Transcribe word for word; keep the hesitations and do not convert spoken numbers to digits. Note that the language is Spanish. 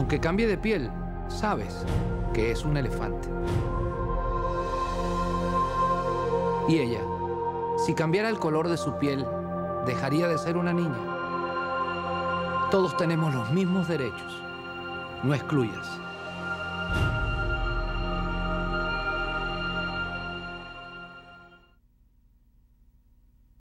Aunque cambie de piel, sabes que es un elefante. Y ella, si cambiara el color de su piel, dejaría de ser una niña. Todos tenemos los mismos derechos. No excluyas.